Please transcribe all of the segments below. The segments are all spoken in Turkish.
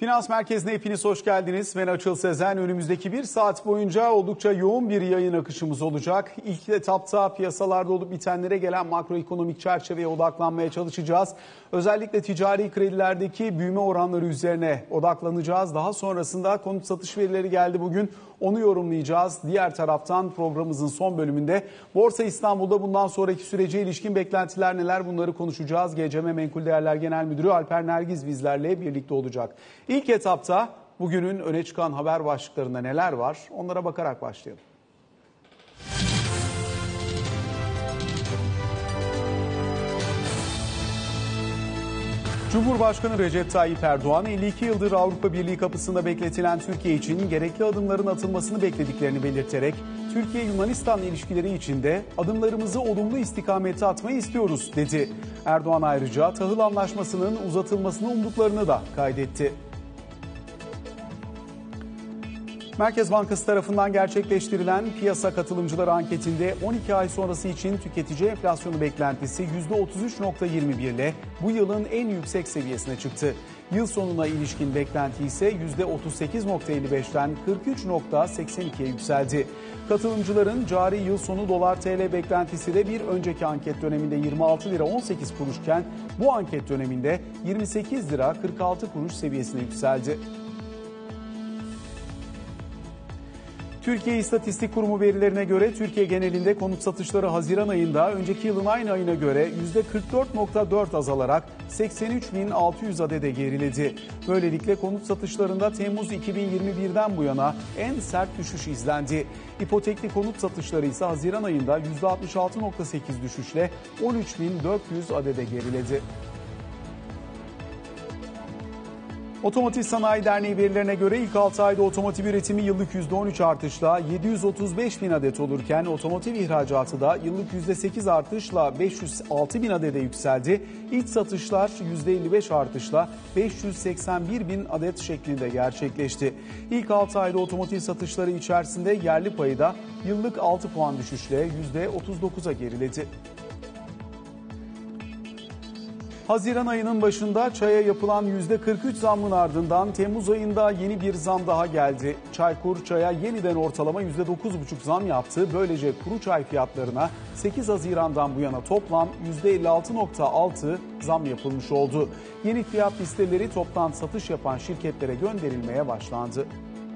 Finans Merkezi'ne hepiniz hoş geldiniz. Ben Açıl Sezen. Önümüzdeki bir saat boyunca oldukça yoğun bir yayın akışımız olacak. İlk etapta piyasalarda olup bitenlere gelen makroekonomik çerçeveye odaklanmaya çalışacağız. Özellikle ticari kredilerdeki büyüme oranları üzerine odaklanacağız. Daha sonrasında konut satış verileri geldi bugün. Onu yorumlayacağız. Diğer taraftan programımızın son bölümünde Borsa İstanbul'da bundan sonraki sürece ilişkin beklentiler neler, bunları konuşacağız. GCM Menkul Değerler Genel Müdürü Alper Nergiz bizlerle birlikte olacak. İlk etapta bugünün öne çıkan haber başlıklarında neler var, onlara bakarak başlayalım. Cumhurbaşkanı Recep Tayyip Erdoğan 52 yıldır Avrupa Birliği kapısında bekletilen Türkiye için gerekli adımların atılmasını beklediklerini belirterek Türkiye-Yunanistan ilişkileri içinde adımlarımızı olumlu istikamete atmayı istiyoruz dedi. Erdoğan ayrıca tahıl anlaşmasının uzatılmasını umduklarını da kaydetti. Merkez Bankası tarafından gerçekleştirilen piyasa katılımcıları anketinde 12 ay sonrası için tüketici enflasyonu beklentisi %33.21 ile bu yılın en yüksek seviyesine çıktı. Yıl sonuna ilişkin beklenti ise %38.55'ten 43.82'ye yükseldi. Katılımcıların cari yıl sonu dolar TL beklentisi de bir önceki anket döneminde 26 lira 18 kuruşken bu anket döneminde 28 lira 46 kuruş seviyesine yükseldi. Türkiye İstatistik Kurumu verilerine göre Türkiye genelinde konut satışları Haziran ayında önceki yılın aynı ayına göre %44.4 azalarak 83.600 adede geriledi. Böylelikle konut satışlarında Temmuz 2021'den bu yana en sert düşüş izlendi. İpotekli konut satışları ise Haziran ayında %66.8 düşüşle 13.400 adede geriledi. Otomotiv Sanayi Derneği verilerine göre ilk 6 ayda otomotiv üretimi yıllık %13 artışla 735 bin adet olurken otomotiv ihracatı da yıllık %8 artışla 506 bin adede yükseldi. İç satışlar %55 artışla 581 bin adet şeklinde gerçekleşti. İlk 6 ayda otomotiv satışları içerisinde yerli payı da yıllık 6 puan düşüşle %39'a geriledi. Haziran ayının başında çaya yapılan %43 zammın ardından Temmuz ayında yeni bir zam daha geldi. Çaykur çaya yeniden ortalama %9,5 zam yaptı. Böylece kuru çay fiyatlarına 8 Haziran'dan bu yana toplam %56,6 zam yapılmış oldu. Yeni fiyat listeleri toptan satış yapan şirketlere gönderilmeye başlandı.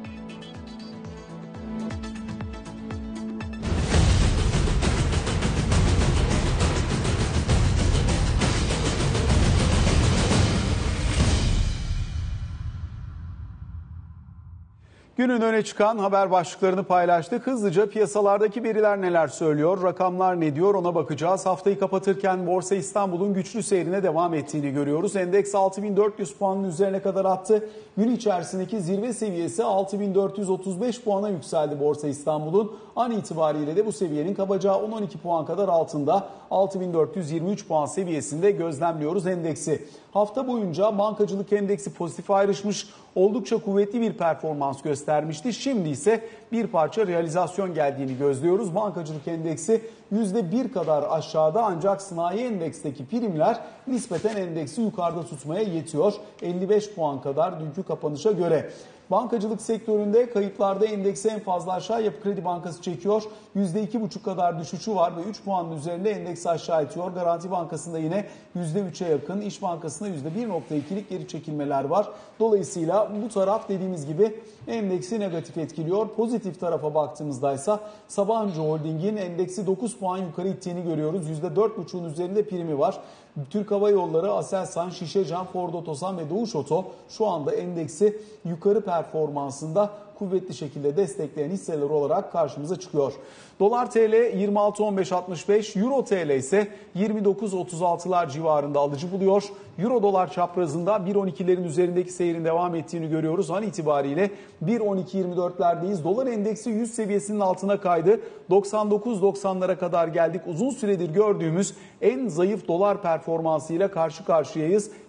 Günün öne çıkan haber başlıklarını paylaştık. Hızlıca piyasalardaki veriler neler söylüyor, rakamlar ne diyor ona bakacağız. Haftayı kapatırken Borsa İstanbul'un güçlü seyrine devam ettiğini görüyoruz. Endeks 6400 puanın üzerine kadar attı. Gün içerisindeki zirve seviyesi 6435 puana yükseldi Borsa İstanbul'un. An itibariyle de bu seviyenin kabaca 10-12 puan kadar altında 6423 puan seviyesinde gözlemliyoruz endeksi. Hafta boyunca bankacılık endeksi pozitif ayrışmış, oldukça kuvvetli bir performans göstermişti. Şimdi ise bir parça realizasyon geldiğini gözlüyoruz. Bankacılık endeksi %1 kadar aşağıda ancak sanayi endeksteki primler nispeten endeksi yukarıda tutmaya yetiyor. 55 puan kadar dünkü kapanışa göre. Bankacılık sektöründe kayıplarda endeksi en fazla aşağı Yapı Kredi Bankası çekiyor. %2,5 kadar düşüşü var ve 3 puanın üzerinde endeksi aşağı itiyor. Garanti Bankası'nda yine %3'e yakın, İş Bankası'nda %1,2'lik geri çekilmeler var. Dolayısıyla bu taraf dediğimiz gibi endeksi negatif etkiliyor. Pozitif tarafa baktığımızda ise Sabancı Holding'in endeksi 9 puan yukarı ittiğini görüyoruz. %4,5'un üzerinde primi var. Türk Hava Yolları, Aselsan, Şişecam, Ford Otosan ve Doğuş Oto şu anda endeksi yukarı performansında kuvvetli şekilde destekleyen hisseler olarak karşımıza çıkıyor. Dolar TL 26.15.65, Euro TL ise 29.36'lar civarında alıcı buluyor. Euro dolar çaprazında 1.12'lerin üzerindeki seyrin devam ettiğini görüyoruz. An itibariyle 1.12.24'lerdeyiz. Dolar endeksi 100 seviyesinin altına kaydı. 99.90'lara kadar geldik. Uzun süredir gördüğümüz en zayıf dolar performansıyla karşı karşıyayız.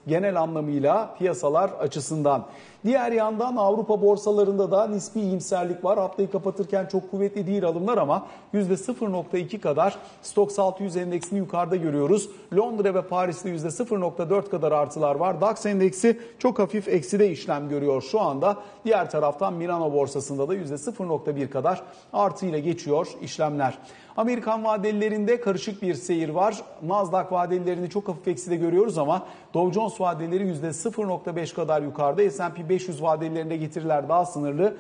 genel anlamıyla piyasalar açısından. Diğer yandan Avrupa borsalarında da nispi iyimserlik var. Haftayı kapatırken çok kuvvetli değil alımlar ama %0.2 kadar Stoxx 600 endeksini yukarıda görüyoruz. Londra ve Paris'te %0.4 kadar artılar var. DAX endeksi çok hafif ekside işlem görüyor şu anda. Diğer taraftan Milano borsasında da %0.1 kadar artıyla geçiyor işlemler. Amerikan vadelilerinde karışık bir seyir var. Nasdaq vadelilerini çok hafif ekside görüyoruz ama Dow Jones vadeleri %0.5 kadar yukarıda. S&P 500 vadelilerinde getiriler daha sınırlı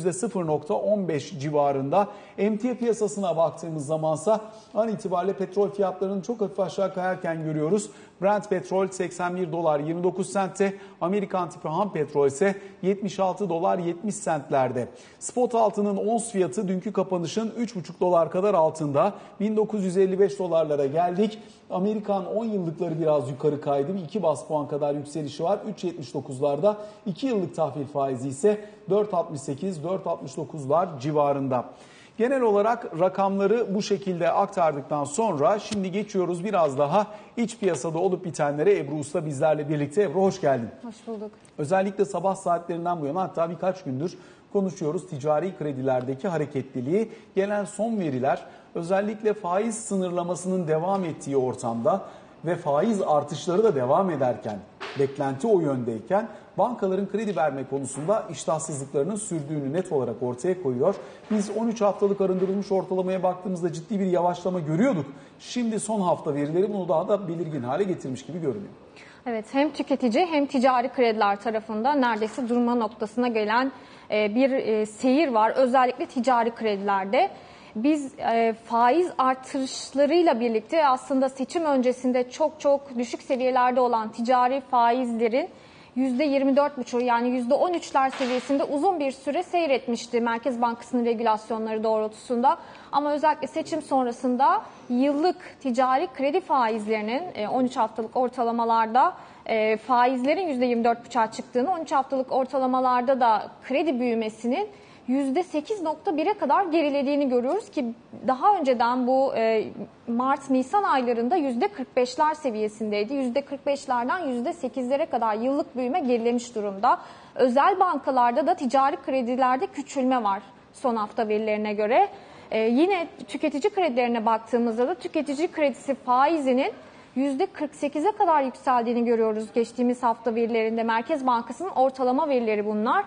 %0.15 civarında. Emtia piyasasına baktığımız zamansa an itibariyle petrol fiyatlarının çok hafif aşağı kayarken görüyoruz. Brent petrol 81 dolar 29 sentte, Amerikan tipi ham petrol ise 76 dolar 70 sentlerde. Spot altının ons fiyatı dünkü kapanışın 3,5 dolar kadar altında. 1955 dolarlara geldik. Amerikan 10 yıllıkları biraz yukarı kaydı. 2 bas puan kadar yükselişi var. 3,79'larda. 2 yıllık tahvil faizi ise 4,68-4,69'lar civarında. Genel olarak rakamları bu şekilde aktardıktan sonra şimdi geçiyoruz biraz daha iç piyasada olup bitenlere. Ebru Usta bizlerle birlikte. Ebru hoş geldin. Hoş bulduk. Özellikle sabah saatlerinden bu yana hatta birkaç gündür konuşuyoruz ticari kredilerdeki hareketliliği. Gelen son veriler özellikle faiz sınırlamasının devam ettiği ortamda ve faiz artışları da devam ederken, beklenti o yöndeyken bankaların kredi verme konusunda iştahsızlıklarının sürdüğünü net olarak ortaya koyuyor. Biz 13 haftalık arındırılmış ortalamaya baktığımızda ciddi bir yavaşlama görüyorduk. Şimdi son hafta verileri bunu daha da belirgin hale getirmiş gibi görünüyor. Evet, hem tüketici hem ticari krediler tarafında neredeyse durma noktasına gelen bir seyir var. Özellikle ticari kredilerde. Biz faiz artışlarıyla birlikte aslında seçim öncesinde çok düşük seviyelerde olan ticari faizlerin %24,5 yani %13'ler seviyesinde uzun bir süre seyretmişti Merkez Bankası'nın regülasyonları doğrultusunda. Ama özellikle seçim sonrasında yıllık ticari kredi faizlerinin 13 haftalık ortalamalarda faizlerin %24,5'a çıktığını, 13 haftalık ortalamalarda da kredi büyümesinin %8,1'e kadar gerilediğini görüyoruz ki daha önceden bu Mart-Nisan aylarında %45'ler seviyesindeydi. %45'lerden %8'lere kadar yıllık büyüme gerilemiş durumda. Özel bankalarda da ticari kredilerde küçülme var son hafta verilerine göre. Yine tüketici kredilerine baktığımızda da tüketici kredisi faizinin %48'e kadar yükseldiğini görüyoruz geçtiğimiz hafta verilerinde. Merkez Bankası'nın ortalama verileri bunlar.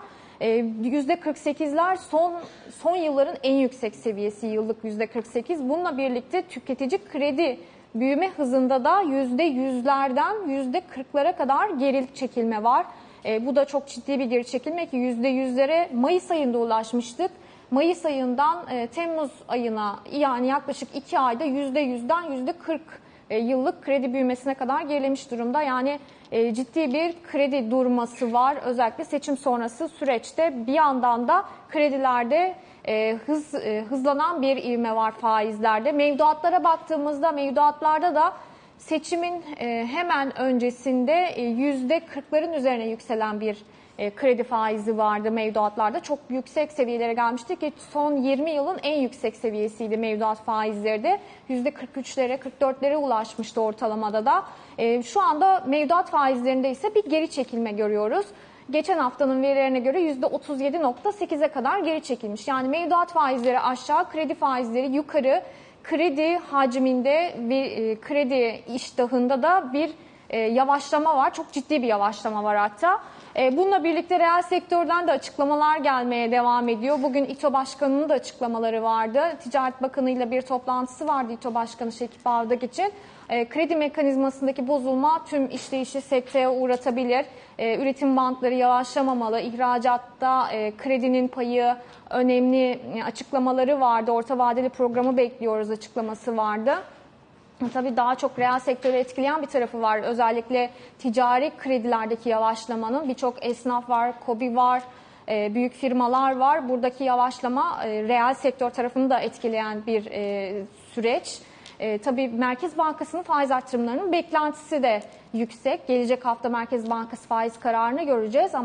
%48'ler son yılların en yüksek seviyesi, yıllık %48. Bununla birlikte tüketici kredi büyüme hızında da %100'lerden %40'lara kadar geri çekilme var. Bu da çok ciddi bir geri çekilme ki %100'lere Mayıs ayında ulaşmıştık. Mayıs ayından Temmuz ayına yani yaklaşık 2 ayda %100'den %40 yıllık kredi büyümesine kadar gerilemiş durumda. Yani ciddi bir kredi durması var. Özellikle seçim sonrası süreçte bir yandan da kredilerde hızlanan bir ivme var faizlerde. Mevduatlara baktığımızda mevduatlarda da seçimin hemen öncesinde %40'ların üzerine yükselen bir kredi faizi vardı mevduatlarda. Çok yüksek seviyelere gelmişti ki son 20 yılın en yüksek seviyesiydi mevduat faizleri de. %43'lere, 44'lere ulaşmıştı ortalamada da. Şu anda mevduat faizlerinde ise bir geri çekilme görüyoruz. Geçen haftanın verilerine göre %37,8'e kadar geri çekilmiş. Yani mevduat faizleri aşağı, kredi faizleri yukarı. Kredi hacminde ve kredi iştahında da bir yavaşlama var. Çok ciddi bir yavaşlama var hatta. Bununla birlikte reel sektörden de açıklamalar gelmeye devam ediyor. Bugün İTO Başkanı'nın da açıklamaları vardı. Ticaret Bakanı ile bir toplantısı vardı İTO Başkanı Şekip Bağdak için. Kredi mekanizmasındaki bozulma tüm işleyişi sekteye uğratabilir. Üretim bantları yavaşlamamalı. İhracatta kredinin payı önemli açıklamaları vardı. Orta vadeli programı bekliyoruz açıklaması vardı. Tabii daha çok reel sektörü etkileyen bir tarafı var. Özellikle ticari kredilerdeki yavaşlamanın birçok esnaf var, KOBİ var, büyük firmalar var. Buradaki yavaşlama reel sektör tarafını da etkileyen bir süreç. Tabii Merkez Bankası'nın faiz artırımlarının beklentisi de yüksek. Gelecek hafta Merkez Bankası faiz kararını göreceğiz ama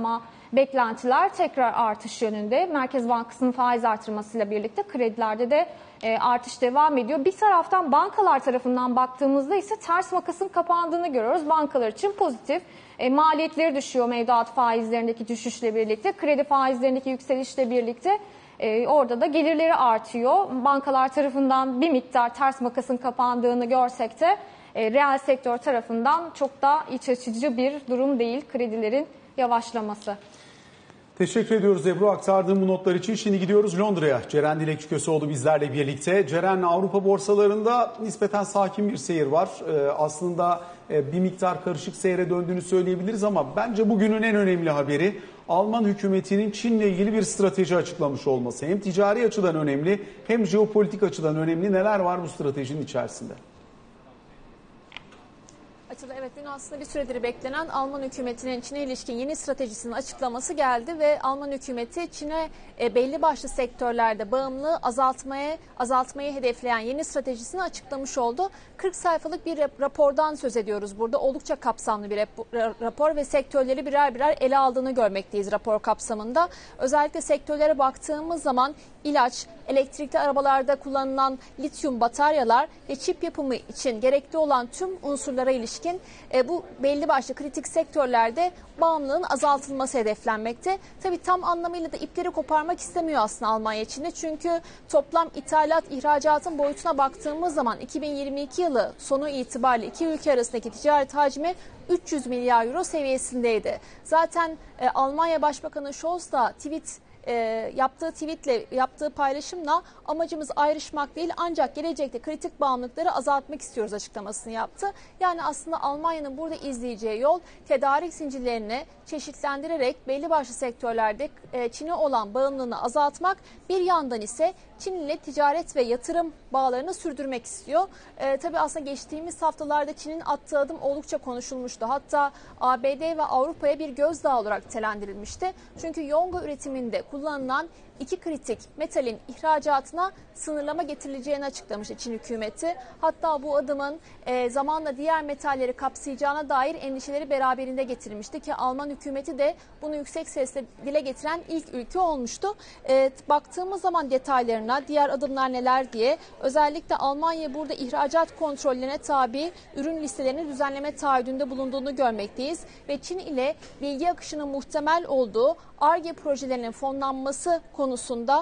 beklentiler tekrar artış yönünde. Merkez Bankası'nın faiz artırmasıyla birlikte kredilerde de artış devam ediyor. Bir taraftan bankalar tarafından baktığımızda ise ters makasın kapandığını görüyoruz. Bankalar için pozitif. Maliyetleri düşüyor mevduat faizlerindeki düşüşle birlikte. Kredi faizlerindeki yükselişle birlikte orada da gelirleri artıyor. Bankalar tarafından bir miktar ters makasın kapandığını görsek de reel sektör tarafından çok da iç açıcı bir durum değil kredilerin yavaşlaması. Teşekkür ediyoruz Ebru aktardığım bu notlar için. Şimdi gidiyoruz Londra'ya. Ceren Dilekçiköseoğlu bizlerle birlikte. Ceren, Avrupa borsalarında nispeten sakin bir seyir var. Aslında bir miktar karışık seyre döndüğünü söyleyebiliriz ama bence bugünün en önemli haberi Alman hükümetinin Çin'le ilgili bir strateji açıklamış olması. Hem ticari açıdan önemli hem jeopolitik açıdan önemli. Neler var bu stratejinin içerisinde? Evet, dün aslında bir süredir beklenen Alman hükümetinin Çin'e ilişkin yeni stratejisinin açıklaması geldi ve Alman hükümeti Çin'e belli başlı sektörlerde bağımlılığı azaltmayı hedefleyen yeni stratejisini açıklamış oldu. 40 sayfalık bir rapordan söz ediyoruz burada. Oldukça kapsamlı bir rapor ve sektörleri birer birer ele aldığını görmekteyiz rapor kapsamında. Özellikle sektörlere baktığımız zaman ilaç, elektrikli arabalarda kullanılan lityum bataryalar ve çip yapımı için gerekli olan tüm unsurlara ilişkin bu belli başlı kritik sektörlerde bağımlılığın azaltılması hedeflenmekte. Tabii tam anlamıyla da ipleri koparmak istemiyor aslında Almanya Çin'de. Çünkü toplam ihracatın boyutuna baktığımız zaman 2022 yılı sonu itibariyle iki ülke arasındaki ticaret hacmi 300 milyar euro seviyesindeydi. Zaten Almanya Başbakanı Scholz da yaptığı paylaşımla amacımız ayrışmak değil ancak gelecekte kritik bağımlılıkları azaltmak istiyoruz açıklamasını yaptı. Yani aslında Almanya'nın burada izleyeceği yol tedarik zincirlerini çeşitlendirerek belli başlı sektörlerde Çin'e olan bağımlılığını azaltmak, bir yandan ise Çin ile ticaret ve yatırım bağlarını sürdürmek istiyor. Tabii aslında geçtiğimiz haftalarda Çin'in attığı adım oldukça konuşulmuştu. Hatta ABD ve Avrupa'ya bir gözdağı olarak telendirilmişti. Çünkü yonga üretiminde kullanılan iki kritik metalin ihracatına sınırlama getirileceğini açıklamıştı Çin hükümeti. Hatta bu adımın zamanla diğer metalleri kapsayacağına dair endişeleri beraberinde getirmişti ki Alman hükümeti de bunu yüksek sesle dile getiren ilk ülke olmuştu. Baktığımız zaman detaylarına diğer adımlar neler diye özellikle Almanya burada ihracat kontrollerine tabi ürün listelerini düzenleme taahhüdünde bulunduğunu görmekteyiz ve Çin ile bilgi akışının muhtemel olduğu Ar-Ge projelerinin fonlanması konusunda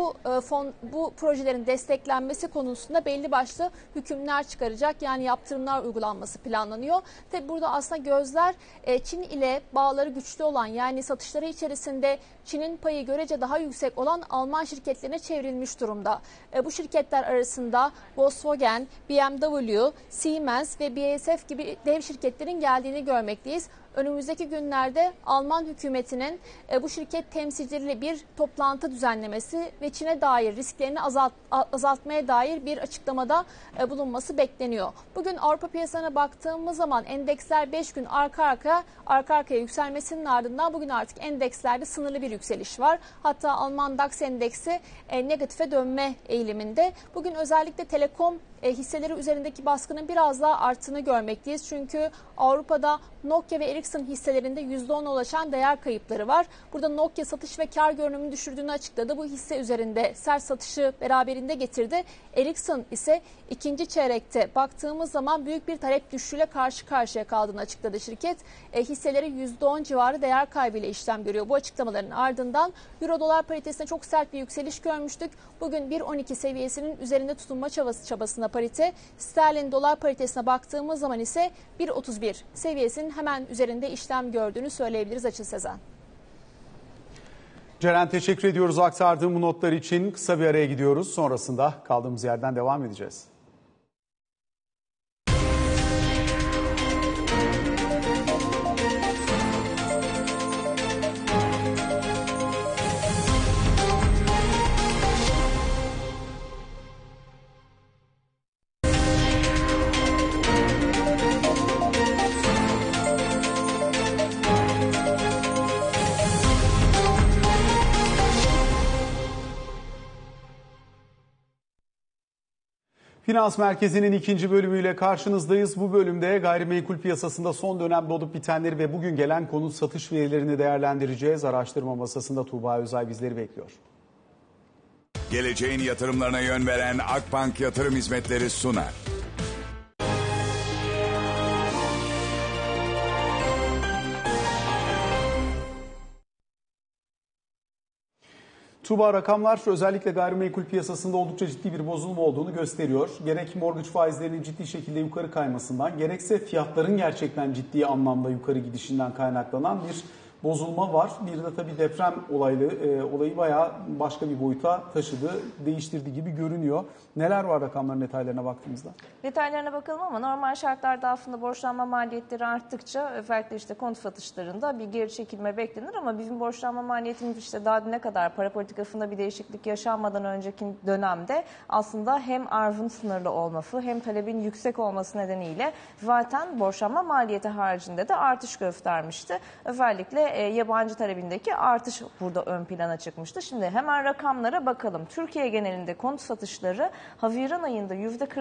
bu projelerin desteklenmesi konusunda belli başlı hükümler çıkaracak, yani yaptırımlar uygulanması planlanıyor. Tabi burada aslında gözler Çin ile bağları güçlü olan, yani satışları içerisinde Çin'in payı görece daha yüksek olan Alman şirketlerine çevrilmiş durumda. Bu şirketler arasında Volkswagen, BMW, Siemens ve BASF gibi dev şirketlerin geldiğini görmekteyiz. Önümüzdeki günlerde Alman hükümetinin bu şirket temsilcileriyle bir toplantı düzenlemesi ve Çin'e dair risklerini azaltmaya dair bir açıklamada bulunması bekleniyor. Bugün Avrupa piyasalarına baktığımız zaman endeksler 5 gün arka arkaya yükselmesinin ardından bugün artık endekslerde sınırlı bir yükseliş var. Hatta Alman DAX endeksi negatife dönme eğiliminde. Bugün özellikle telekom hisseleri üzerindeki baskının biraz daha arttığını görmekteyiz. Çünkü Avrupa'da Nokia ve Ericsson hisselerinde %10 ulaşan değer kayıpları var. Burada Nokia satış ve kar görünümünü düşürdüğünü açıkladı. Bu hisse üzerinde sert satışı beraberinde getirdi. Ericsson ise ikinci çeyrekte baktığımız zaman büyük bir talep düşüşüyle karşı karşıya kaldığını açıkladı şirket. Hisseleri %10 civarı değer kaybıyla işlem görüyor. Bu açıklamaların ardından Euro dolar paritesinde çok sert bir yükseliş görmüştük. Bugün 1.12 seviyesinin üzerinde tutunma çabasında parite. Sterlin dolar paritesine baktığımız zaman ise 1.31 seviyesinin hemen üzerinde işlem gördüğünü söyleyebiliriz Açıl Sezen. Ceren, teşekkür ediyoruz aktardığım bu notlar için. Kısa bir araya gidiyoruz. Sonrasında kaldığımız yerden devam edeceğiz. Finans Merkezi'nin ikinci bölümüyle karşınızdayız. Bu bölümde gayrimenkul piyasasında son dönemde olup bitenleri ve bugün gelen konut satış verilerini değerlendireceğiz. Araştırma masasında Tuğba Özay bizleri bekliyor. Geleceğin yatırımlarına yön veren Akbank Yatırım Hizmetleri sunar. Tuğba, rakamlar özellikle gayrimenkul piyasasında oldukça ciddi bir bozulma olduğunu gösteriyor. Gerek mortgage faizlerinin ciddi şekilde yukarı kaymasından, gerekse fiyatların gerçekten ciddi anlamda yukarı gidişinden kaynaklanan bir bozulma var. Bir de tabii deprem olayı bayağı başka bir boyuta taşıdı, değiştirdi gibi görünüyor. Neler var rakamların detaylarına baktığımızda? Detaylarına bakalım ama normal şartlarda aslında borçlanma maliyetleri arttıkça özellikle işte konut satışlarında bir geri çekilme beklenir ama bizim borçlanma maliyetimiz işte daha ne kadar para politikasında bir değişiklik yaşanmadan önceki dönemde aslında hem arzın sınırlı olması hem talebin yüksek olması nedeniyle zaten borçlanma maliyeti haricinde de artış göstermişti. Özellikle yabancı talebindeki artış burada ön plana çıkmıştı. Şimdi hemen rakamlara bakalım. Türkiye genelinde konut satışları Haziran ayında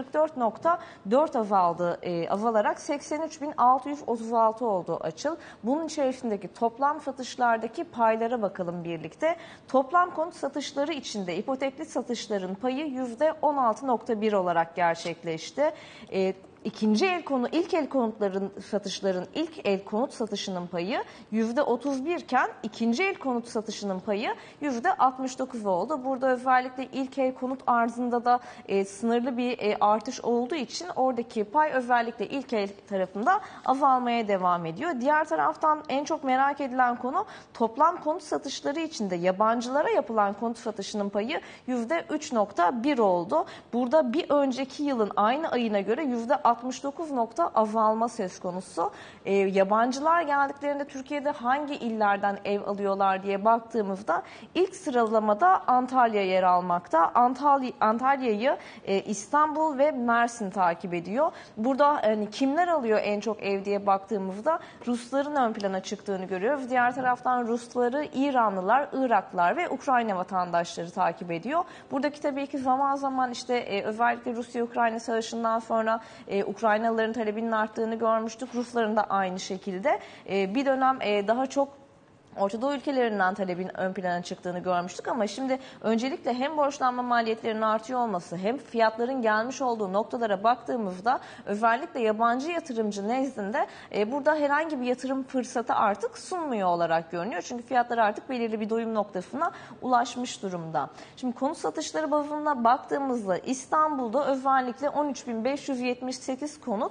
%44.4 azalarak 83.636 oldu açıl. Bunun içerisindeki toplam satışlardaki paylara bakalım birlikte. Toplam konut satışları içinde ipotekli satışların payı %16.1 olarak gerçekleşti. İlk el konutların satışların ilk el konut satışının payı %31 iken ikinci el konut satışının payı %69 oldu. Burada özellikle ilk el konut arzında da sınırlı bir artış olduğu için oradaki pay özellikle ilk el tarafında azalmaya devam ediyor. Diğer taraftan en çok merak edilen konu toplam konut satışları içinde yabancılara yapılan konut satışının payı %3.1 oldu. Burada bir önceki yılın aynı ayına göre %69 azalma söz konusu. Yabancılar geldiklerinde Türkiye'de hangi illerden ev alıyorlar diye baktığımızda ilk sıralamada Antalya yer almakta. Antalya'yı İstanbul ve Mersin takip ediyor. Burada kimler alıyor en çok ev diye baktığımızda Rusların ön plana çıktığını görüyoruz. Diğer taraftan Rusları, İranlılar, Iraklılar ve Ukrayna vatandaşları takip ediyor. Buradaki tabii ki zaman zaman işte özellikle Rusya-Ukrayna savaşından sonra Ukraynalıların talebinin arttığını görmüştük. Rusların da aynı şekilde. Bir dönem daha çok Orta Doğu ülkelerinden talebin ön plana çıktığını görmüştük ama şimdi öncelikle hem borçlanma maliyetlerinin artıyor olması hem fiyatların gelmiş olduğu noktalara baktığımızda özellikle yabancı yatırımcı nezdinde burada herhangi bir yatırım fırsatı artık sunmuyor olarak görünüyor. Çünkü fiyatlar artık belirli bir doyum noktasına ulaşmış durumda. Şimdi konut satışları bazında baktığımızda İstanbul'da özellikle 13.578 konut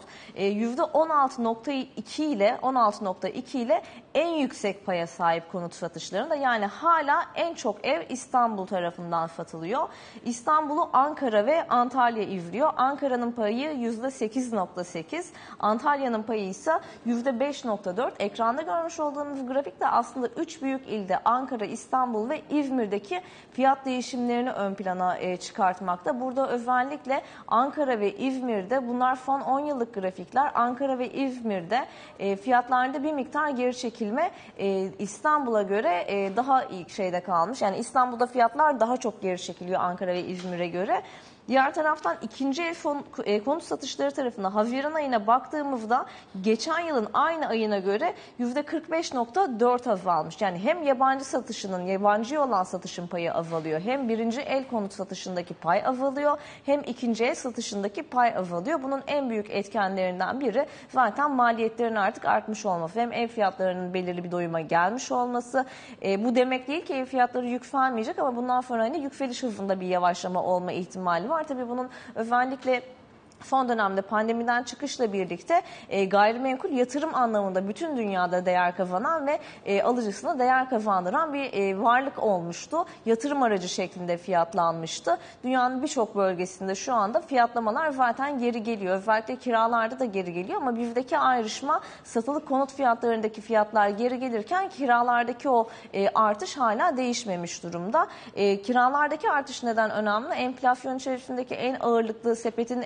%16.2 ile en yüksek paya sahip konut satışlarında, yani hala en çok ev İstanbul tarafından satılıyor. İstanbul'u Ankara ve Antalya izliyor. Ankara'nın payı %8.8, Antalya'nın payı ise %5.4. Ekranda görmüş olduğunuz grafikte aslında 3 büyük ilde Ankara, İstanbul ve İzmir'deki fiyat değişimlerini ön plana çıkartmakta. Burada özellikle Ankara ve İzmir'de, bunlar son 10 yıllık grafikler, Ankara ve İzmir'de fiyatlarda bir miktar geri çekilme İstanbul'a göre daha iyi şeyde kalmış. Yani İstanbul'da fiyatlar daha çok geri çekiliyor Ankara ve İzmir'e göre. Diğer taraftan ikinci el konut satışları tarafına Haziran ayına baktığımızda geçen yılın aynı ayına göre %45.4 azalmış. Yani hem yabancıya olan satışın payı azalıyor, hem birinci el konut satışındaki pay azalıyor, hem ikinci el satışındaki pay azalıyor. Bunun en büyük etkenlerinden biri zaten maliyetlerin artık artmış olması. Hem ev fiyatlarının belirli bir doyuma gelmiş olması. Bu demek değil ki ev fiyatları yükselmeyecek ama bundan sonra yükseliş hızında bir yavaşlama olma ihtimali var. Tabii bunun özellikle son dönemde pandemiden çıkışla birlikte gayrimenkul yatırım anlamında bütün dünyada değer kazanan ve alıcısına değer kazandıran bir varlık olmuştu. Yatırım aracı şeklinde fiyatlanmıştı. Dünyanın birçok bölgesinde şu anda fiyatlamalar zaten geri geliyor. Özellikle kiralarda da geri geliyor ama bizdeki ayrışma satılık konut fiyatlarındaki fiyatlar geri gelirken kiralardaki o artış hala değişmemiş durumda. Kiralardaki artış neden önemli? Enflasyon içerisindeki en ağırlıklı sepetin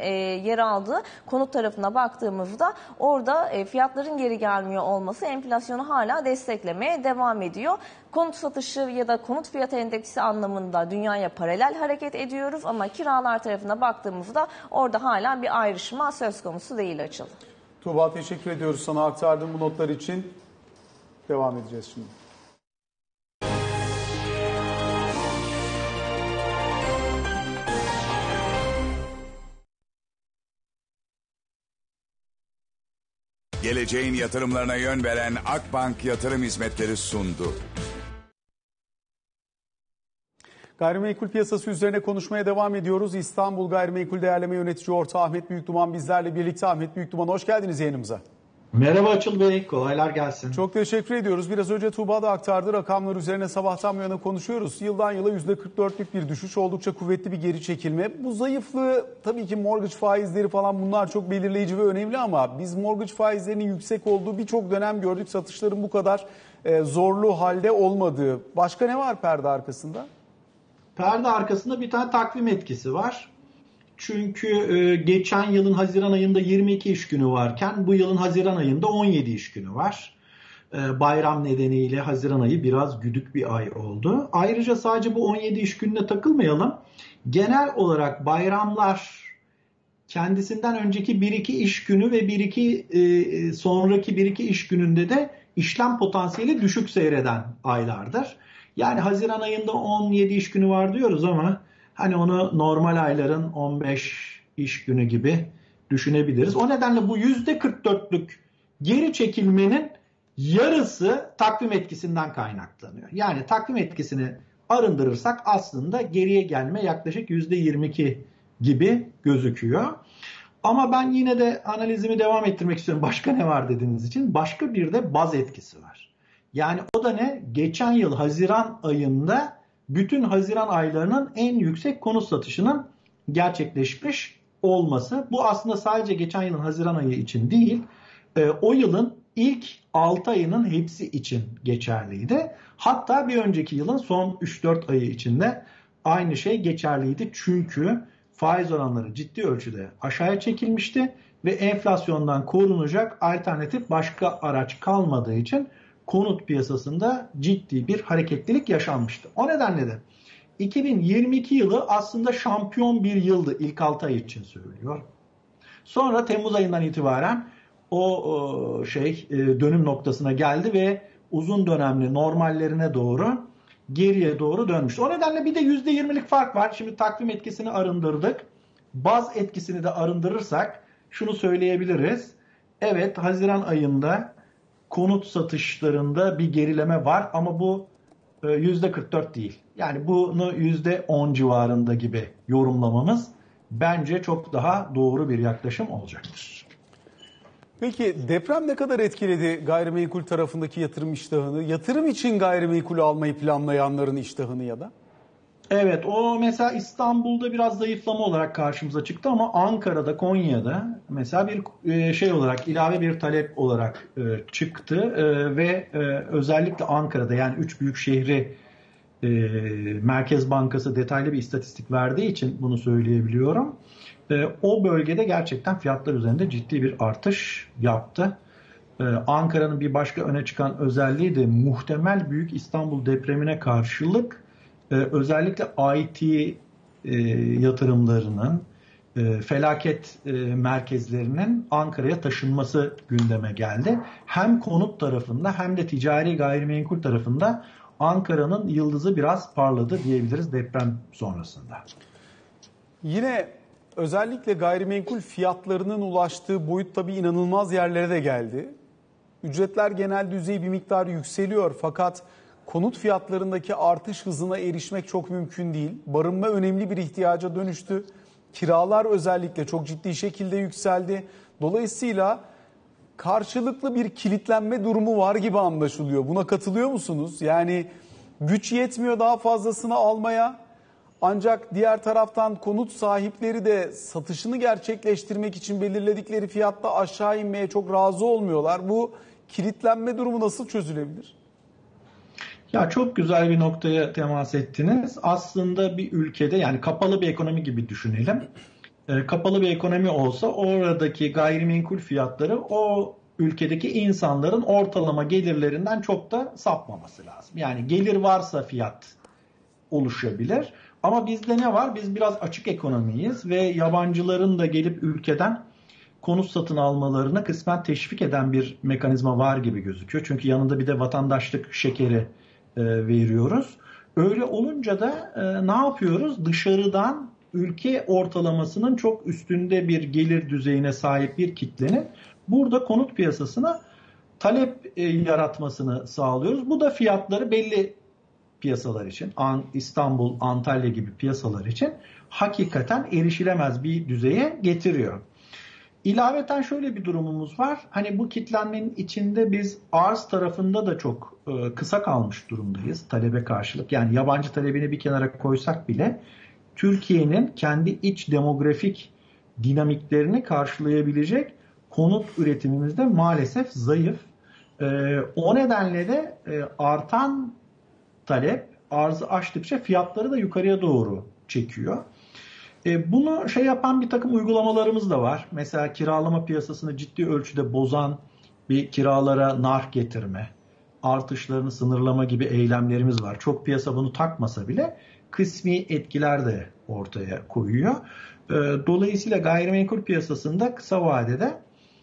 yer aldığı konut tarafına baktığımızda orada fiyatların geri gelmiyor olması enflasyonu hala desteklemeye devam ediyor. Konut satışı ya da konut fiyatı endeksi anlamında dünyaya paralel hareket ediyoruz ama kiralar tarafına baktığımızda orada hala bir ayrışma söz konusu değil Açıl. Tuğba, teşekkür ediyoruz sana aktardığın bu notlar için. Devam edeceğiz şimdi. Geleceğin yatırımlarına yön veren Akbank Yatırım Hizmetleri sundu. Gayrimenkul piyasası üzerine konuşmaya devam ediyoruz. İstanbul Gayrimenkul Değerleme Yönetici Ortağı Ahmet Büyükduman bizlerle birlikte. Ahmet Büyükduman, hoş geldiniz yayınımıza. Merhaba Açıl Bey, kolaylar gelsin. Çok teşekkür ediyoruz. Biraz önce Tuğba da aktardı. Rakamlar üzerine sabahtan bu yana konuşuyoruz. Yıldan yıla %44'lük bir düşüş, oldukça kuvvetli bir geri çekilme. Bu zayıflığı tabii ki mortgage faizleri falan bunlar çok belirleyici ve önemli ama biz mortgage faizlerinin yüksek olduğu birçok dönem gördük. Satışların bu kadar zorlu halde olmadığı. Başka ne var perde arkasında? Perde arkasında bir tane takvim etkisi var. Çünkü geçen yılın Haziran ayında 22 iş günü varken bu yılın Haziran ayında 17 iş günü var. Bayram nedeniyle Haziran ayı biraz güdük bir ay oldu. Ayrıca sadece bu 17 iş gününe takılmayalım. Genel olarak bayramlar kendisinden önceki 1-2 iş günü ve sonraki 1-2 iş gününde de işlem potansiyeli düşük seyreden aylardır. Yani Haziran ayında 17 iş günü var diyoruz ama hani onu normal ayların 15 iş günü gibi düşünebiliriz. O nedenle bu %44'lük geri çekilmenin yarısı takvim etkisinden kaynaklanıyor. Yani takvim etkisini arındırırsak aslında geriye gelme yaklaşık %22 gibi gözüküyor. Ama ben yine de analizimi devam ettirmek istiyorum. Başka ne var dediğiniz için. Başka bir de baz etkisi var. Yani o da ne? Geçen yıl Haziran ayında bütün Haziran aylarının en yüksek konut satışının gerçekleşmiş olması. Bu aslında sadece geçen yılın Haziran ayı için değil, o yılın ilk 6 ayının hepsi için geçerliydi. Hatta bir önceki yılın son 3-4 ayı içinde aynı şey geçerliydi. Çünkü faiz oranları ciddi ölçüde aşağıya çekilmişti ve enflasyondan korunacak alternatif başka araç kalmadığı için konut piyasasında ciddi bir hareketlilik yaşanmıştı. O nedenle de 2022 yılı aslında şampiyon bir yıldı ilk 6 ay için söylüyor. Sonra Temmuz ayından itibaren o dönüm noktasına geldi ve uzun dönemli normallerine doğru geriye doğru dönmüştü. O nedenle bir de %20'lik fark var. Şimdi takvim etkisini arındırdık. Baz etkisini de arındırırsak şunu söyleyebiliriz. Evet, Haziran ayında konut satışlarında bir gerileme var ama bu %44 değil. Yani bunu %10 civarında gibi yorumlamamız bence çok daha doğru bir yaklaşım olacaktır. Peki deprem ne kadar etkiledi gayrimenkul tarafındaki yatırım iştahını? Yatırım için gayrimenkul almayı planlayanların iştahını ya da? Evet, o mesela İstanbul'da biraz zayıflama olarak karşımıza çıktı ama Ankara'da, Konya'da mesela bir olarak, ilave bir talep olarak çıktı ve özellikle Ankara'da, yani 3 büyük şehri Merkez Bankası detaylı bir istatistik verdiği için bunu söyleyebiliyorum. O bölgede gerçekten fiyatlar üzerinde ciddi bir artış yaptı. Ankara'nın bir başka öne çıkan özelliği de muhtemel Büyük İstanbul depremine karşılık özellikle IT yatırımlarının, felaket merkezlerinin Ankara'ya taşınması gündeme geldi. Hem konut tarafında hem de ticari gayrimenkul tarafında Ankara'nın yıldızı biraz parladı diyebiliriz deprem sonrasında. Yine özellikle gayrimenkul fiyatlarının ulaştığı boyut tabii inanılmaz yerlere de geldi. Ücretler genel düzey bir miktar yükseliyor fakat konut fiyatlarındaki artış hızına erişmek çok mümkün değil. Barınma önemli bir ihtiyaca dönüştü. Kiralar özellikle çok ciddi şekilde yükseldi. Dolayısıyla karşılıklı bir kilitlenme durumu var gibi anlaşılıyor. Buna katılıyor musunuz? Yani güç yetmiyor daha fazlasını almaya. Ancak diğer taraftan konut sahipleri de satışını gerçekleştirmek için belirledikleri fiyatta aşağı inmeye çok razı olmuyorlar. Bu kilitlenme durumu nasıl çözülebilir? Ya çok güzel bir noktaya temas ettiniz. Aslında bir ülkede, yani kapalı bir ekonomi gibi düşünelim. kapalı bir ekonomi olsa oradaki gayrimenkul fiyatları o ülkedeki insanların ortalama gelirlerinden çok da sapmaması lazım. Yani gelir varsa fiyat oluşabilir. Ama bizde ne var? Biz biraz açık ekonomiyiz ve yabancıların da gelip ülkeden konut satın almalarına kısmen teşvik eden bir mekanizma var gibi gözüküyor. Çünkü yanında bir de vatandaşlık şekeri veriyoruz. Öyle olunca da ne yapıyoruz? Dışarıdan ülke ortalamasının çok üstünde bir gelir düzeyine sahip bir kitlenin burada konut piyasasına talep yaratmasını sağlıyoruz. Bu da fiyatları belli piyasalar için, İstanbul, Antalya gibi piyasalar için hakikaten erişilemez bir düzeye getiriyor. İlaveten şöyle bir durumumuz var. Hani bu kitlenmenin içinde biz arz tarafında da çok kısa kalmış durumdayız talebe karşılık. Yani yabancı talebini bir kenara koysak bile Türkiye'nin kendi iç demografik dinamiklerini karşılayabilecek konut üretimimizde maalesef zayıf. O nedenle de artan talep arzı aştıkça fiyatları da yukarıya doğru çekiyor. Bunu yapan bir takım uygulamalarımız da var. Mesela kiralama piyasasını ciddi ölçüde bozan bir kiralara narh getirme, artışlarını sınırlama gibi eylemlerimiz var. Çok piyasa bunu takmasa bile kısmi etkiler de ortaya koyuyor. Dolayısıyla gayrimenkul piyasasında kısa vadede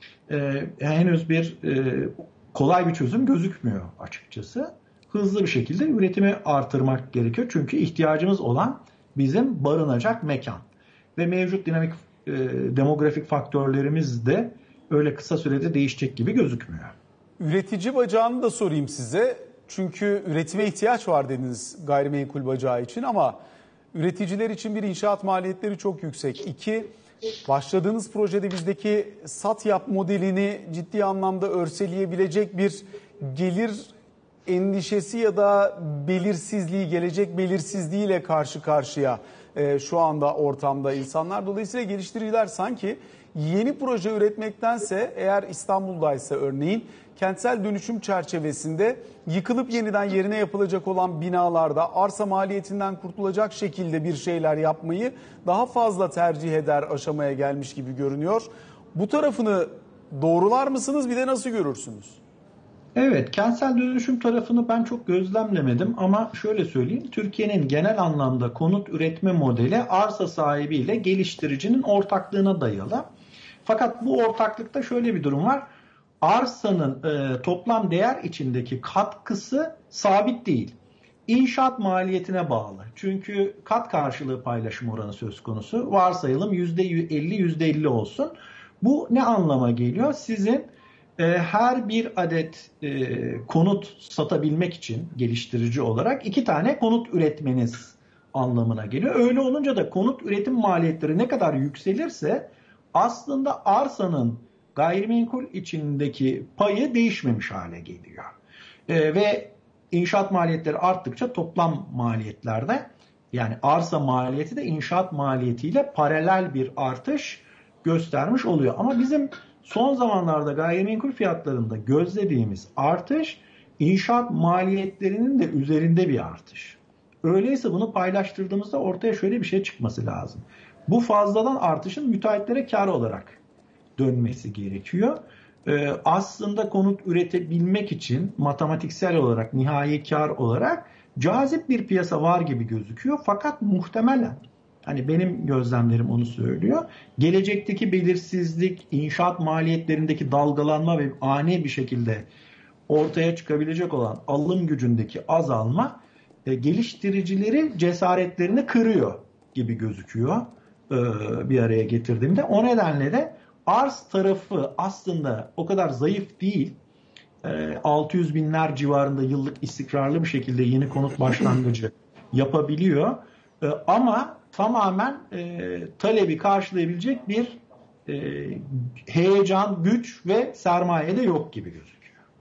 henüz bir kolay bir çözüm gözükmüyor açıkçası. Hızlı bir şekilde üretimi artırmak gerekiyor. Çünkü ihtiyacımız olan bizim barınacak mekan. Ve mevcut dinamik demografik faktörlerimiz de öyle kısa sürede değişecek gibi gözükmüyor. Üretici bacağını da sorayım size. Çünkü üretime ihtiyaç var dediniz gayrimenkul bacağı için ama üreticiler için bir inşaat maliyetleri çok yüksek. 2, başladığınız projede bizdeki SATYAP modelini ciddi anlamda örseleyebilecek bir gelir endişesi ya da belirsizliği, gelecek belirsizliğiyle karşı karşıya şu anda ortamda insanlar. Dolayısıyla geliştiriciler sanki yeni proje üretmektense eğer İstanbul'daysa örneğin kentsel dönüşüm çerçevesinde yıkılıp yeniden yerine yapılacak olan binalarda arsa maliyetinden kurtulacak şekilde bir şeyler yapmayı daha fazla tercih eder aşamaya gelmiş gibi görünüyor. Bu tarafını doğrular mısınız, bir de nasıl görürsünüz? Evet, kentsel dönüşüm tarafını ben çok gözlemlemedim ama şöyle söyleyeyim. Türkiye'nin genel anlamda konut üretme modeli arsa sahibiyle geliştiricinin ortaklığına dayalı. Fakat bu ortaklıkta şöyle bir durum var. Arsanın toplam değer içindeki katkısı sabit değil. İnşaat maliyetine bağlı. Çünkü kat karşılığı paylaşım oranı söz konusu. Varsayalım %50 olsun. Bu ne anlama geliyor? Sizin her bir adet konut satabilmek için geliştirici olarak 2 tane konut üretmeniz anlamına geliyor. Öyle olunca da konut üretim maliyetleri ne kadar yükselirse aslında arsanın gayrimenkul içindeki payı değişmemiş hale geliyor. Ve inşaat maliyetleri arttıkça toplam maliyetlerde, yani arsa maliyeti de inşaat maliyetiyle paralel bir artış göstermiş oluyor. Ama bizim son zamanlarda gayrimenkul fiyatlarında gözlediğimiz artış inşaat maliyetlerinin de üzerinde bir artış. Öyleyse bunu paylaştırdığımızda ortaya şöyle bir şey çıkması lazım. Bu fazladan artışın müteahhitlere kar olarak dönmesi gerekiyor. Aslında konut üretebilmek için matematiksel olarak, nihai kar olarak cazip bir piyasa var gibi gözüküyor. Fakat muhtemelen, hani benim gözlemlerim onu söylüyor, gelecekteki belirsizlik, inşaat maliyetlerindeki dalgalanma ve ani bir şekilde ortaya çıkabilecek olan alım gücündeki azalma geliştiricileri cesaretlerini kırıyor gibi gözüküyor bir araya getirdiğimde. O nedenle de arz tarafı aslında o kadar zayıf değil. 600 binler civarında yıllık istikrarlı bir şekilde yeni konut başlangıcı yapabiliyor. Ama tamamen talebi karşılayabilecek bir heyecan, güç ve sermaye de yok gibi gözüküyor.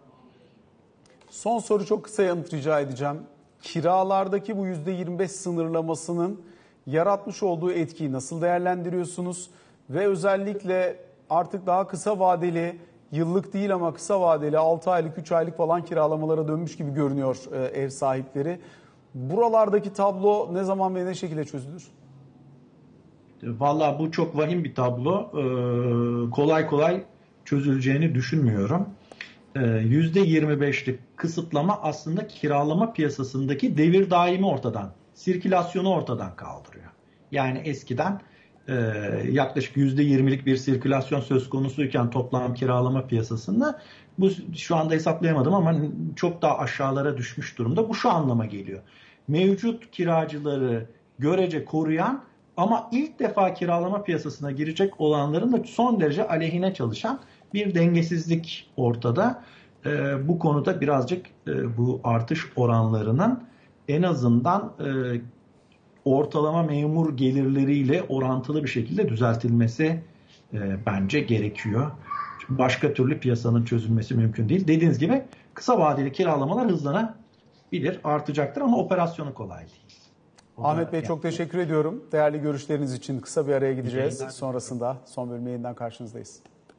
Son soru, çok kısa yanıt rica edeceğim. Kiralardaki bu %25 sınırlamasının yaratmış olduğu etkiyi nasıl değerlendiriyorsunuz? Ve özellikle artık daha kısa vadeli, yıllık değil ama kısa vadeli 6 aylık, 3 aylık falan kiralamalara dönmüş gibi görünüyor ev sahipleri. Buralardaki tablo ne zaman ve ne şekilde çözülür? Valla bu çok vahim bir tablo. Kolay kolay çözüleceğini düşünmüyorum. %25'lik kısıtlama aslında kiralama piyasasındaki devir daimi ortadan, sirkülasyonu ortadan kaldırıyor. Yani eskiden yaklaşık %20'lik bir sirkülasyon söz konusuyken toplam kiralama piyasasında, bu şu anda hesaplayamadım ama çok daha aşağılara düşmüş durumda. Bu şu anlama geliyor: mevcut kiracıları görece koruyan ama ilk defa kiralama piyasasına girecek olanların da son derece aleyhine çalışan bir dengesizlik ortada. Bu konuda birazcık bu artış oranlarının en azından ortalama memur gelirleriyle orantılı bir şekilde düzeltilmesi bence gerekiyor. Çünkü başka türlü piyasanın çözülmesi mümkün değil. Dediğiniz gibi kısa vadeli kiralamalar hızlanabilir, artacaktır ama operasyonu kolay değil. Ahmet Bey çok teşekkür ediyorum. Değerli görüşleriniz için kısa bir araya gideceğiz. Sonrasında son bölümde yeniden karşınızdayız.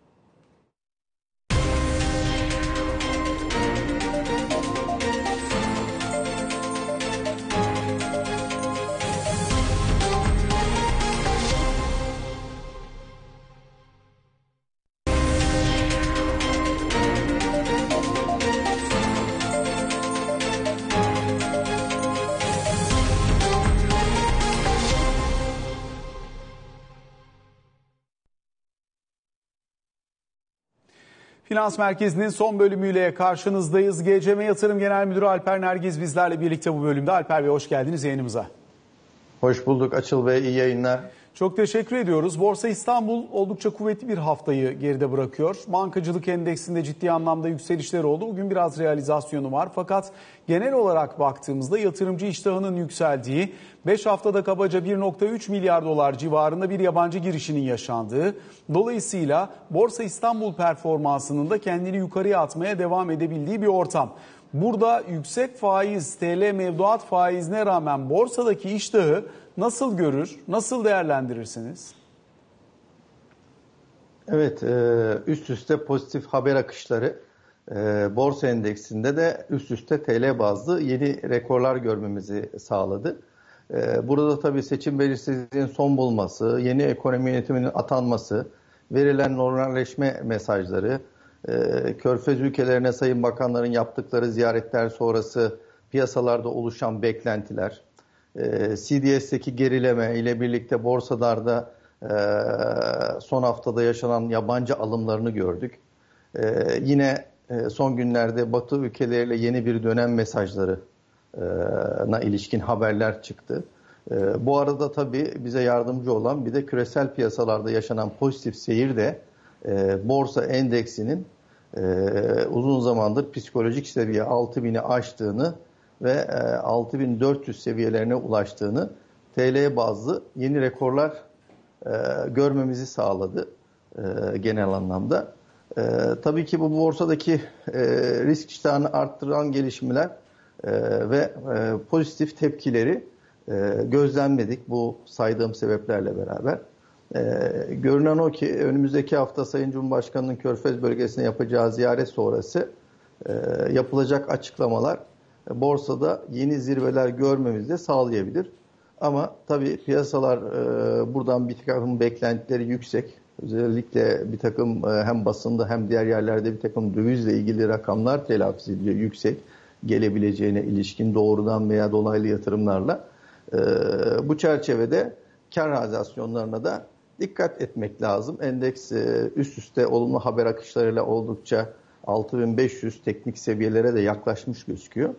Finans Merkezi'nin son bölümüyle karşınızdayız. GCM Yatırım Genel Müdürü Alper Nergiz bizlerle birlikte bu bölümde. Alper Bey hoş geldiniz yayınımıza. Hoş bulduk Açıl Bey, iyi yayınlar. Çok teşekkür ediyoruz. Borsa İstanbul oldukça kuvvetli bir haftayı geride bırakıyor. Bankacılık endeksinde ciddi anlamda yükselişler oldu. Bugün biraz realizasyonu var. Fakat genel olarak baktığımızda yatırımcı iştahının yükseldiği, 5 haftada kabaca 1,3 milyar dolar civarında bir yabancı girişinin yaşandığı, dolayısıyla Borsa İstanbul performansının da kendini yukarıya atmaya devam edebildiği bir ortam. Burada yüksek faiz, TL mevduat faizine rağmen borsadaki iştahı nasıl görür, nasıl değerlendirirsiniz? Evet, üst üste pozitif haber akışları, borsa endeksinde de üst üste TL bazlı yeni rekorlar görmemizi sağladı. Burada tabii seçim belirsizliğinin son bulması, yeni ekonomi yönetiminin atanması, verilen normalleşme mesajları, Körfez ülkelerine Sayın Bakanların yaptıkları ziyaretler sonrası piyasalarda oluşan beklentiler, CDS'teki gerileme ile birlikte borsalarda son haftada yaşanan yabancı alımlarını gördük. Yine son günlerde Batı ülkeleriyle yeni bir dönem mesajlarına ilişkin haberler çıktı. Bu arada tabii bize yardımcı olan bir de küresel piyasalarda yaşanan pozitif seyir de borsa endeksinin uzun zamandır psikolojik seviye 6.000'i aştığını ve 6.400 seviyelerine ulaştığını, TL bazlı yeni rekorlar görmemizi sağladı genel anlamda. Tabii ki bu borsadaki risk iştahını arttıran gelişmeler ve pozitif tepkileri gözlemledik bu saydığım sebeplerle beraber. Görünen o ki önümüzdeki hafta Sayın Cumhurbaşkanı'nın Körfez bölgesine yapacağı ziyaret sonrası yapılacak açıklamalar borsada yeni zirveler görmemizi de sağlayabilir. Ama tabii piyasalar buradan bir takım beklentileri yüksek. Özellikle bir takım hem basında hem diğer yerlerde bir takım dövizle ilgili rakamlar telaffuz ediliyor, yüksek gelebileceğine ilişkin doğrudan veya dolaylı yatırımlarla. Bu çerçevede kar realizasyonlarına da dikkat etmek lazım. Endeks üst üste olumlu haber akışlarıyla oldukça 6.500 teknik seviyelere de yaklaşmış gözüküyor.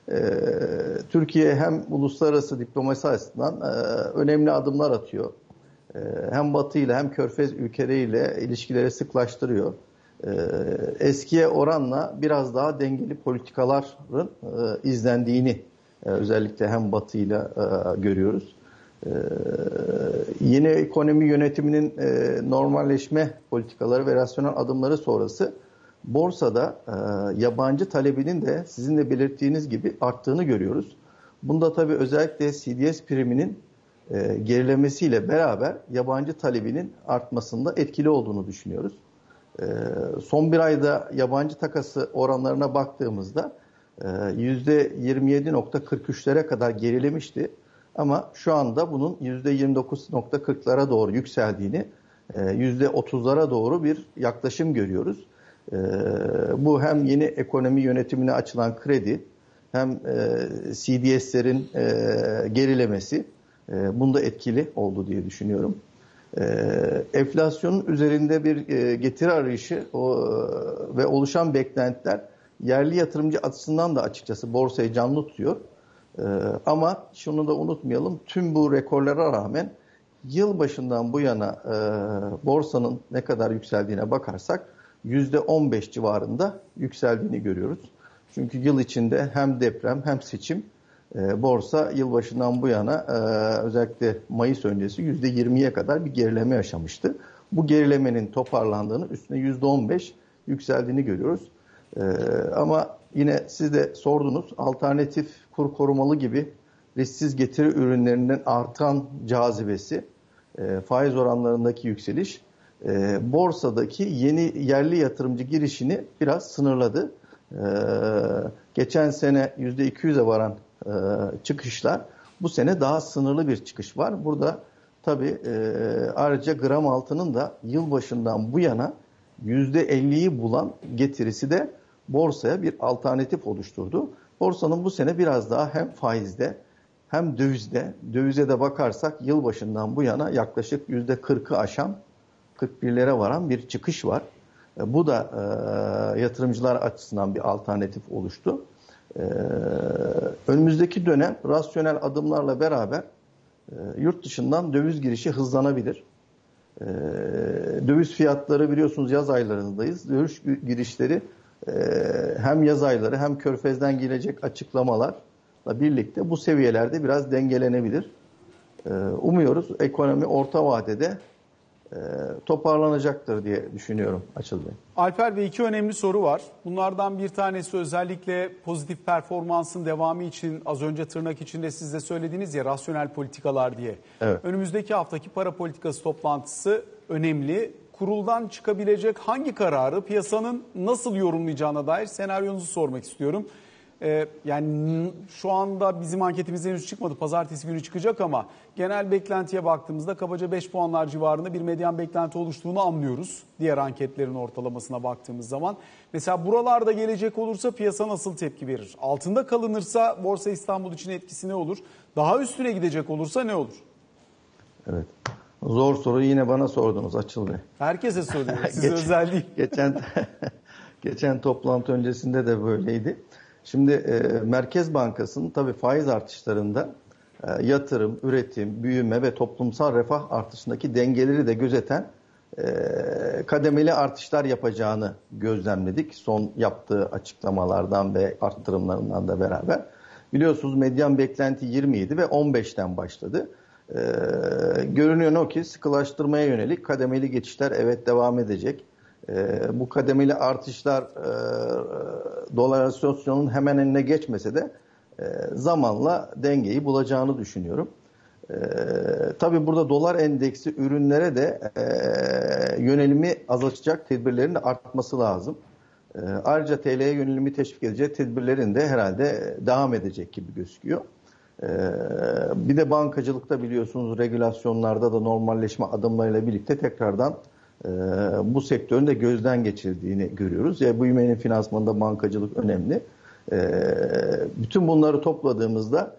Türkiye hem uluslararası diplomasi açısından önemli adımlar atıyor. Hem Batı ile hem Körfez ülkeleriyle ilişkileri sıklaştırıyor. Eskiye oranla biraz daha dengeli politikaların izlendiğini özellikle hem Batı ile görüyoruz. Yeni ekonomi yönetiminin normalleşme politikaları ve rasyonel adımları sonrası borsada yabancı talebinin de sizin de belirttiğiniz gibi arttığını görüyoruz. Bunda tabii özellikle CDS priminin gerilemesiyle beraber yabancı talebinin artmasında etkili olduğunu düşünüyoruz. Son bir ayda yabancı takası oranlarına baktığımızda %27.43'lere kadar gerilemişti. Ama şu anda bunun %29.40'lara doğru yükseldiğini, %30'lara doğru bir yaklaşım görüyoruz. Bu hem yeni ekonomi yönetimine açılan kredi, hem CDS'lerin gerilemesi bunda etkili oldu diye düşünüyorum. Enflasyonun üzerinde bir getiri arayışı ve oluşan beklentiler yerli yatırımcı açısından da açıkçası borsayı canlı tutuyor. Ama şunu da unutmayalım, tüm bu rekorlara rağmen yılbaşından bu yana borsanın ne kadar yükseldiğine bakarsak %15 civarında yükseldiğini görüyoruz. Çünkü yıl içinde hem deprem hem seçim, borsa yılbaşından bu yana özellikle Mayıs öncesi %20'ye kadar bir gerileme yaşamıştı. Bu gerilemenin toparlandığını, üstüne %15 yükseldiğini görüyoruz. Ama yine siz de sordunuz, alternatif kur korumalı gibi risksiz getiri ürünlerinden artan cazibesi, faiz oranlarındaki yükseliş, borsadaki yeni yerli yatırımcı girişini biraz sınırladı. Geçen sene %200'e varan çıkışlar, bu sene daha sınırlı bir çıkış var. Burada tabii ayrıca gram altının da yılbaşından bu yana %50'yi bulan getirisi de borsaya bir alternatif oluşturdu. Borsanın bu sene biraz daha hem faizde hem dövize de bakarsak yılbaşından bu yana yaklaşık %40'ı aşan, 41'lere varan bir çıkış var. Bu da yatırımcılar açısından bir alternatif oluştu. Önümüzdeki dönem rasyonel adımlarla beraber yurt dışından döviz girişi hızlanabilir. Döviz fiyatları biliyorsunuz yaz aylarındayız. Döviz girişleri hem yaz ayları hem Körfez'den gelecek açıklamalarla birlikte bu seviyelerde biraz dengelenebilir. Umuyoruz ekonomi orta vadede toparlanacaktır diye düşünüyorum Açıl Bey. Alper Bey, iki önemli soru var. Bunlardan bir tanesi özellikle pozitif performansın devamı için, az önce tırnak içinde siz de söylediniz ya, rasyonel politikalar diye. Evet. Önümüzdeki haftaki para politikası toplantısı önemli. Kuruldan çıkabilecek hangi kararı piyasanın nasıl yorumlayacağına dair senaryonuzu sormak istiyorum. Yani şu anda bizim anketimizde henüz çıkmadı. Pazartesi günü çıkacak ama genel beklentiye baktığımızda kabaca 5 puanlar civarında bir medyan beklenti oluştuğunu anlıyoruz. Diğer anketlerin ortalamasına baktığımız zaman. Mesela buralarda gelecek olursa piyasa nasıl tepki verir? Altında kalınırsa Borsa İstanbul için etkisi ne olur? Daha üstüne gidecek olursa ne olur? Evet. Zor soruyu yine bana sordunuz Açıl Bey. Herkese soruyorum. Size özel değil. Geçen toplantı öncesinde de böyleydi. Şimdi Merkez Bankası'nın tabii faiz artışlarında yatırım, üretim, büyüme ve toplumsal refah artışındaki dengeleri de gözeten kademeli artışlar yapacağını gözlemledik. Son yaptığı açıklamalardan ve arttırımlarından da beraber. Biliyorsunuz medyan beklenti 27 ve 15'ten başladı. Görünüyor o ki sıkılaştırmaya yönelik kademeli geçişler evet devam edecek. Bu kademeli artışlar dolarizasyonun hemen önüne geçmese de zamanla dengeyi bulacağını düşünüyorum. Tabii burada dolar endeksi ürünlere de yönelimi azaltacak tedbirlerin de artması lazım. Ayrıca TL'ye yönelimi teşvik edecek tedbirlerin de herhalde devam edecek gibi gözüküyor. Bir de bankacılıkta biliyorsunuz regülasyonlarda da normalleşme adımlarıyla birlikte tekrardan bu sektörün de gözden geçirdiğini görüyoruz. Bu büyümenin finansmanında bankacılık önemli. Bütün bunları topladığımızda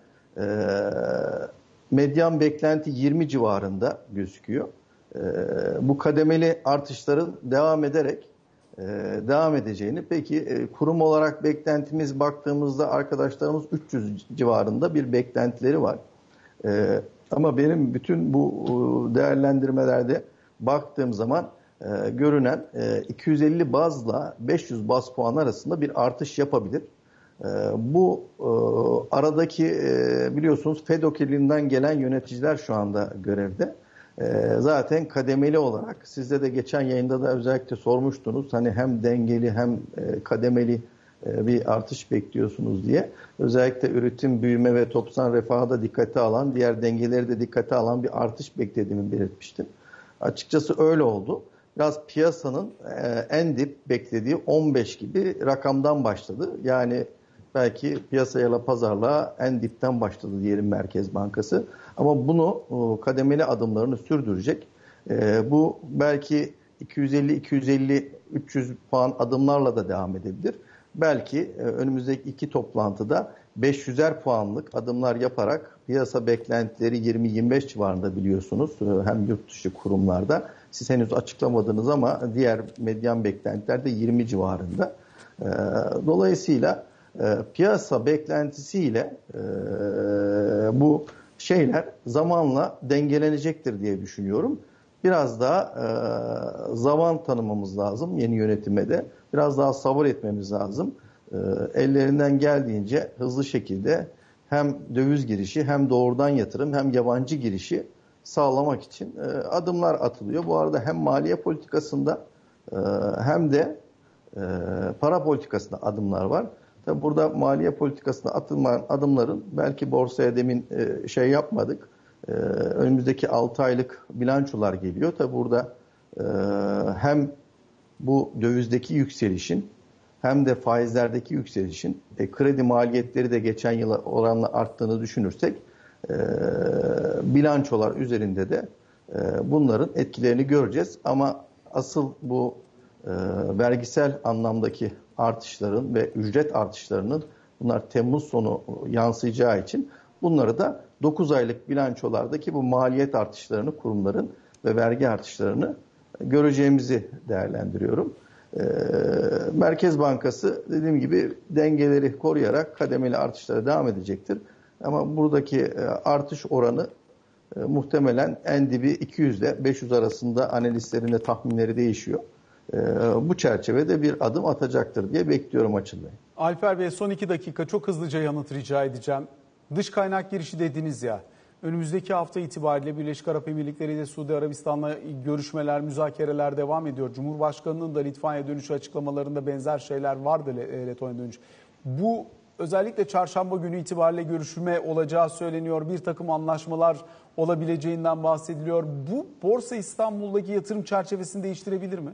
medyan beklenti 20 civarında gözüküyor. Bu kademeli artışların devam edeceğini, peki kurum olarak beklentimiz baktığımızda arkadaşlarımız 300 civarında bir beklentileri var. Ama benim bütün bu değerlendirmelerde baktığım zaman görünen 250 bazla 500 baz puan arasında bir artış yapabilir. Bu aradaki biliyorsunuz FED-OKİ'linden gelen yöneticiler şu anda görevde. Zaten kademeli olarak sizde de geçen yayında da özellikle sormuştunuz. Hani hem dengeli hem kademeli bir artış bekliyorsunuz diye. Özellikle üretim, büyüme ve toplumsal refahı da dikkate alan, diğer dengeleri de dikkate alan bir artış beklediğimi belirtmiştim. Açıkçası öyle oldu. Biraz piyasanın en dip beklediği 15 gibi rakamdan başladı. Yani belki piyasaya pazarlığa en dipten başladı diyelim Merkez Bankası. Ama bunu kademeli adımlarını sürdürecek. Bu belki 250-300 puan adımlarla da devam edebilir. Belki önümüzdeki 2 toplantıda 500'er puanlık adımlar yaparak piyasa beklentileri 20-25 civarında biliyorsunuz. Hem yurt dışı kurumlarda. Siz henüz açıklamadınız ama diğer medyan beklentiler de 20 civarında. Dolayısıyla piyasa beklentisiyle bu şeyler zamanla dengelenecektir diye düşünüyorum. Biraz daha zaman tanımamız lazım yeni yönetime de. Biraz daha sabır etmemiz lazım. Ellerinden geldiğince hızlı şekilde hem döviz girişi hem doğrudan yatırım hem yabancı girişi sağlamak için adımlar atılıyor. Bu arada hem maliye politikasında hem de para politikasında adımlar var. Tabi burada maliye politikasında atılan adımların belki borsaya demin şey yapmadık. Önümüzdeki 6 aylık bilançolar geliyor. Tabi burada hem bu dövizdeki yükselişin hem de faizlerdeki yükselişin kredi maliyetleri de geçen yıla oranla arttığını düşünürsek bilançolar üzerinde de bunların etkilerini göreceğiz. Ama asıl bu vergisel anlamdaki artışların ve ücret artışlarının bunlar Temmuz sonu yansıyacağı için bunları da 9 aylık bilançolardaki bu maliyet artışlarını kurumların ve vergi artışlarını göreceğimizi değerlendiriyorum. Merkez Bankası dediğim gibi dengeleri koruyarak kademeli artışlara devam edecektir. Ama buradaki artış oranı muhtemelen en dibi 200 ile 500 arasında analistlerin de tahminleri değişiyor. Bu çerçevede bir adım atacaktır diye bekliyorum Açıl Bey. Alper Bey son 2 dakika çok hızlıca yanıt rica edeceğim. Dış kaynak girişi dediniz ya. Önümüzdeki hafta itibariyle Birleşik Arap Emirlikleri ile Suudi Arabistan'la görüşmeler, müzakereler devam ediyor. Cumhurbaşkanının da Litvanya dönüşü açıklamalarında benzer şeyler vardı Letonya dönüşü. Bu özellikle çarşamba günü itibariyle görüşme olacağı söyleniyor. Bir takım anlaşmalar olabileceğinden bahsediliyor. Bu Borsa İstanbul'daki yatırım çerçevesini değiştirebilir mi?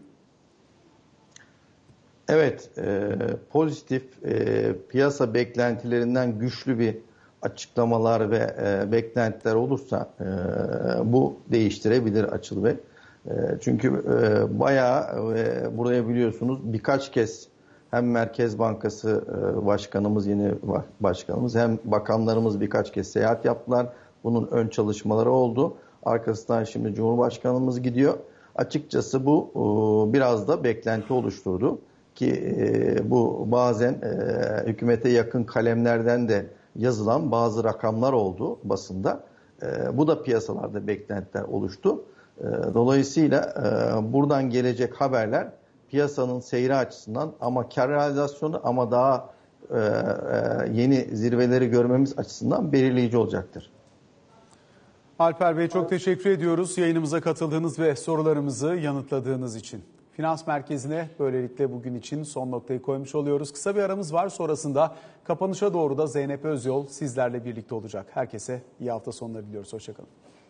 Evet, pozitif piyasa beklentilerinden güçlü bir açıklamalar ve beklentiler olursa bu değiştirebilir Açıl Bey. Çünkü bayağı buraya biliyorsunuz birkaç kez hem Merkez Bankası başkanımız, yeni başkanımız hem bakanlarımız birkaç kez seyahat yaptılar. Bunun ön çalışmaları oldu. Arkasından şimdi Cumhurbaşkanımız gidiyor. Açıkçası bu biraz da beklenti oluşturdu. Ki bu bazen hükümete yakın kalemlerden de yazılan bazı rakamlar oldu basında. Bu da piyasalarda beklentiler oluştu. Dolayısıyla buradan gelecek haberler piyasanın seyri açısından ama kar realizasyonu ama daha yeni zirveleri görmemiz açısından belirleyici olacaktır. Alper Bey çok teşekkür ediyoruz yayınımıza katıldığınız ve sorularımızı yanıtladığınız için. Finans Merkezi'ne böylelikle bugün için son noktayı koymuş oluyoruz. Kısa bir aramız var. Sonrasında kapanışa doğru da Zeynep Özyol sizlerle birlikte olacak. Herkese iyi hafta sonları diliyoruz. Hoşçakalın.